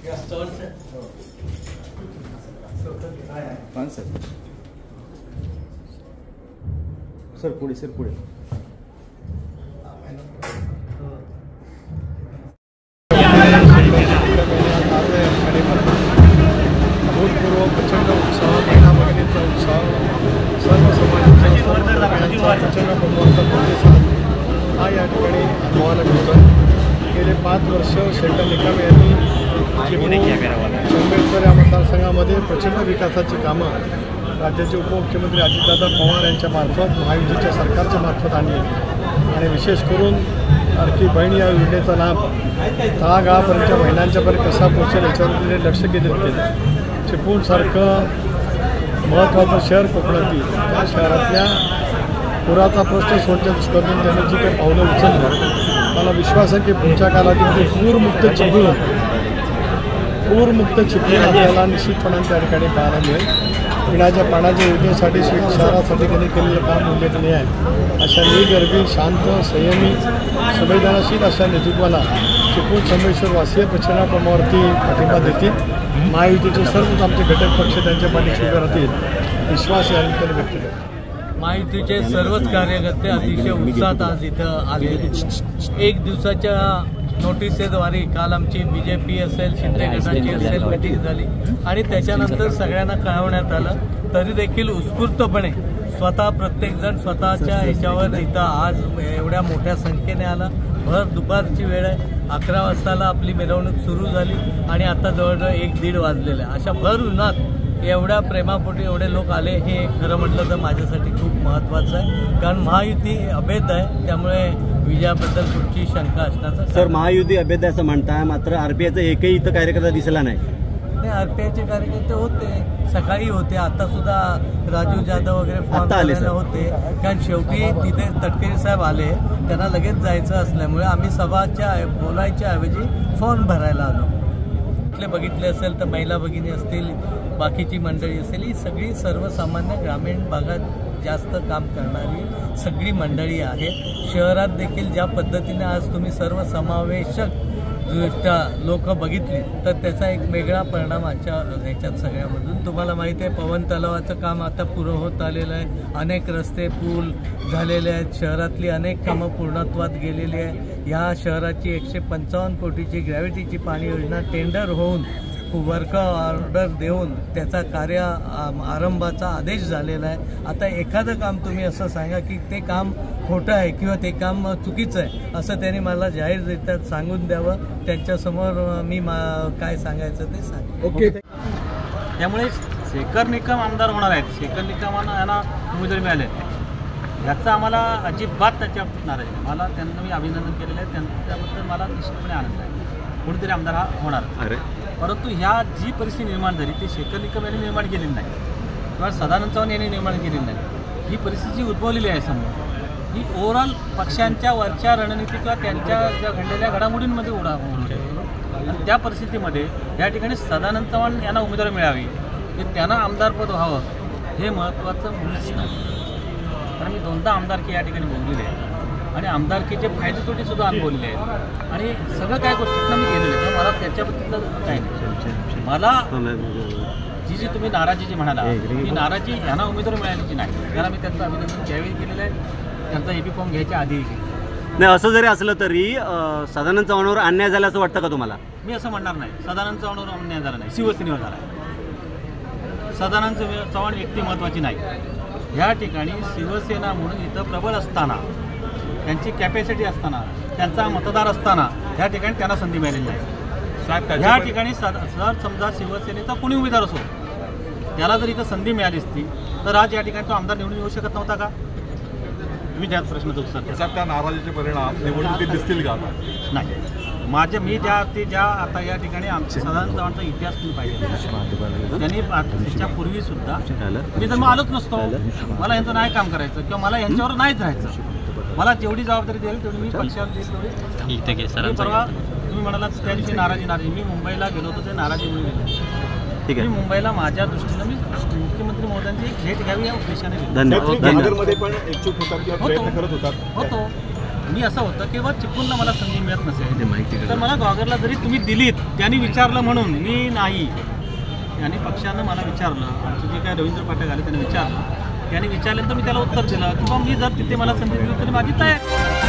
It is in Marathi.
सर पुढे सर पुढे भूतपूर्व प्रचंड उत्साह महिला भगिनींचा उत्साह सर्व समाजाचा प्रचंड प्रमाणाचा प्रतिसाद हा या ठिकाणी अनुभवायला मिळतो. गेले 5 वर्ष शेखर निकम यांनी संबेश्वर या मतदारसंघामध्ये प्रचंड विकासाची कामं राज्याचे उपमुख्यमंत्री अजितदादा पवार यांच्या मार्फत महायुतीच्या सरकारच्या मार्फत आणली आणि विशेष करून लाडकी बहीण या योजनेचा लाभ तळागाळापर्यंतच्या महिलांच्यापर्यंत कसा पोहोचेल याच्यावर तिने लक्ष केंद्रित केलं. चिपळूणसारखं महत्त्वाचं शहर कोकणातील त्या शहरातल्या पुराचा प्रश्न सोडण्याच्या दृष्टीने त्यांनी जी काही पावलं उचललं मला विश्वास आहे की पुढच्या कालावधीमध्ये पूरमुक्त चिपळूण आपल्याला निश्चितपणे त्या ठिकाणी पाहायला मिळेल. पिण्याच्या पाण्याच्या योजनेसाठी शहरासाठी त्यांनी केलेलं काम उल्लेखनीय आहे. अशा निगर्भी शांत संयमी संवेदनशील अशा नेतृत्वाला चिपळूण संबेश्वरवासीय प्रचंड प्रमाणावरती पाठिंबा देतील. महायुतीचे सर्वच आमचे घटक पक्ष त्यांच्या पाठीशी उभे राहतील विश्वास या निमित्ताने व्यक्त करतो. महायुतीचे सर्वच कार्यकर्ते अतिशय उत्साहात आज इथं आले. 1 दिवसाच्या नोटिसेद्वारे काल आमची BJP असेल शिंदे गटाची असेल मीटिंग झाली आणि त्याच्यानंतर सगळ्यांना कळवण्यात आलं. तरी देखील उत्स्फूर्तपणे स्वतः प्रत्येकजण स्वतःच्या ह्याच्यावर इथं आज एवढ्या मोठ्या संख्येने आला. भर दुपारची वेळ आहे. 11 वाजताला आपली मिरवणूक सुरू झाली आणि आता जवळजवळ 1-1:30 वाजलेले आहे. अशा भर उन्हात एवढ्या प्रेमापोटी एवढे लोक आले हे खरं म्हटलं तर माझ्यासाठी खूप महत्त्वाचं आहे. कारण महायुती अभेद आहे त्यामुळे विजयाबद्दल कुठची शंका असण्याचं. सर महायुती अभेद असं म्हणताय मात्र RPIचा एकही इथं कार्यकर्ता दिसला नाही. RPIचे कार्यकर्ते होते सकाळी होते आता सुद्धा राजू जाधव वगैरे फॉर्म आलेले होते. कारण शेवटी तिथे तटकरे साहेब आले त्यांना लगेच जायचं असल्यामुळे आम्ही सभाच्या बोलायच्या ऐवजी फॉर्म भरायला आलो. कुठले बघितले असेल तर महिला भगिनी असतील बाकीची मंडळी असेल ही सगळी सर्वसामान्य ग्रामीण भागात जास्त काम करणारी सगळी मंडळी आहे. शहरात देखील ज्या पद्धतीने आज तुम्ही सर्वसमावेशक दृष्ट्या लोक बघितली तर त्याचा एक वेगळा परिणाम आजच्या ह्याच्यात सगळ्यामधून तुम्हाला माहिती आहे. पवन तलावाचं काम आता पुरं होत आलेलं आहे. अनेक रस्ते पूल झालेले आहेत. शहरातली अनेक कामं पूर्णत्वात गेलेली आहे. ह्या शहराची 155 कोटीची ग्रॅव्हिटीची पाणी योजना टेंडर होऊन वर्क ऑर्डर देऊन त्याचा आरंभाचा आदेश झालेला आहे. आता एखादं काम तुम्ही असं सांगा की ते काम खोटं आहे किंवा ते काम चुकीचं आहे असं त्यांनी मला जाहीररित्या सांगून द्यावं. त्यांच्यासमोर मी काय सांगायचं ते सांग. ओके. त्यामुळे शेखर निकम आमदार होणार आहेत. शेखर निकमांना यांना उमेदवारी मिळाले याचा आम्हाला अजिबात त्याच्या नाराज आहे. मला त्यांना मी अभिनंदन केलेलं आहे. त्याबद्दल मला निश्चितपणे आनंद आहे. कोणीतरी आमदार हा होणार. परंतु ह्या जी परिस्थिती निर्माण झाली ती शेखर निकम यांनी निर्माण केलेली नाही किंवा सदानंद चव्हाण यांनी निर्माण केलेली नाही. ही परिस्थिती जी उद्भवलेली आहे समोर ही ओव्हरऑल पक्षांच्या वरच्या रणनीती किंवा त्यांच्या ज्या घडलेल्या घडामोडींमध्ये आणि त्या परिस्थितीमध्ये या ठिकाणी सदानंद चव्हाण यांना उमेदवारी मिळावी की त्यांना आमदारपद व्हावं हे महत्त्वाचं मुळीच नाही. कारण मी 2दा आमदारकी या ठिकाणी भोगलेली आहे आणि आमदारकीचे फायदे तोटेसुद्धा अनुभवलेले आहेत आणि सगळं काय गोष्टींना मी गेलेले आहे. मला त्याच्याबद्दल काही नाही. मला जी तुम्ही नाराजी जी म्हणाला ही नाराजी यांना उमेदवारी मिळालीची नाही. त्याला मी त्यांचं अभिनंदन त्यावेळी केलेलं आहे. त्यांचा AP फॉर्म घ्यायच्या आधी नाही. असं जरी असलं तरी सदानंद चव्हाणावर अन्याय झाला असं वाटतं का तुम्हाला? मी असं म्हणणार नाही. सदानंद चव्हाणावर अन्याय झाला नाही. शिवसेनेवर झाला आहे. सदानंद चव्हाण व्यक्ती महत्त्वाची नाही. ह्या ठिकाणी शिवसेना म्हणून इथं प्रबळ असताना त्यांची कॅपॅसिटी असताना त्यांचा मतदार असताना ह्या ठिकाणी त्यांना संधी मिळालेली नाही. ह्या ठिकाणी जर समजा शिवसेनेचा कोणी उमेदवार असो त्याला जर इथं संधी मिळाली असती तर आज या ठिकाणी तो आमदार निवडून येऊ शकत नव्हता का? मी त्याच प्रश्नाचं उत्तर त्या नाराजीचे परिणाम निवडणुकीत दिसतील का? नाही. ज्या आता या ठिकाणी आमच्या सदानंद चव्हाणचा इतिहास तुम्ही पाहिजे. त्यांनी त्याच्यापूर्वी सुद्धा मी जर मग आलोच नसतो. मला यांचं नाही काम करायचं किंवा मला यांच्यावर नाहीच राहायचं. मला जेवढी जबाबदारी देईल तेवढी मी पक्षाला देईल. परवा तुम्ही म्हणाला त्या दिवशी नाराजी मी मुंबईला गेलो होतो ते नाराजीमुळे गेलो. ठीक आहे. मी मुंबईला माझ्या दृष्टीनं मी मुख्यमंत्री महोदयांची भेट घ्यावी या उद्देशाने होतो. मी असं होतं की चिपळूणला मला संधी मिळत नसेल तर मला गॉगरला जरी तुम्ही दिलीत, त्यांनी विचारलं म्हणून मी नाही, त्यांनी पक्षानं मला विचारलं, आमचे जे काय रवींद्र पाठक आले त्यांनी विचारलं, त्यांनी विचारल्यानंतर मी त्याला उत्तर दिलं किंवा मी जर तिथे मला संधी दिली तरी माझी तयारी.